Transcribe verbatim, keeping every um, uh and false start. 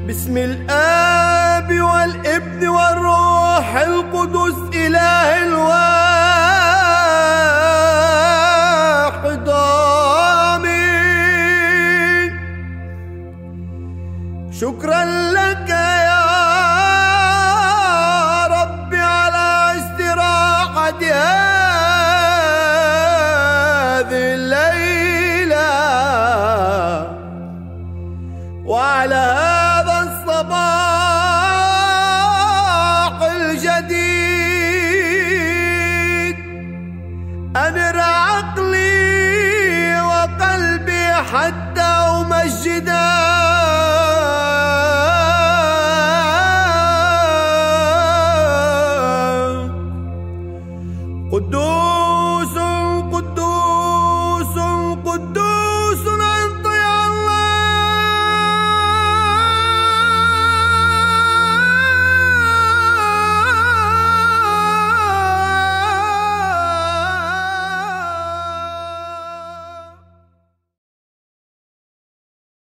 بسم الآب والابن والروح القدس إله الواحد آمين. شكرا لك يا رب على استراحة هذه الليلة وعلى هذا الصباح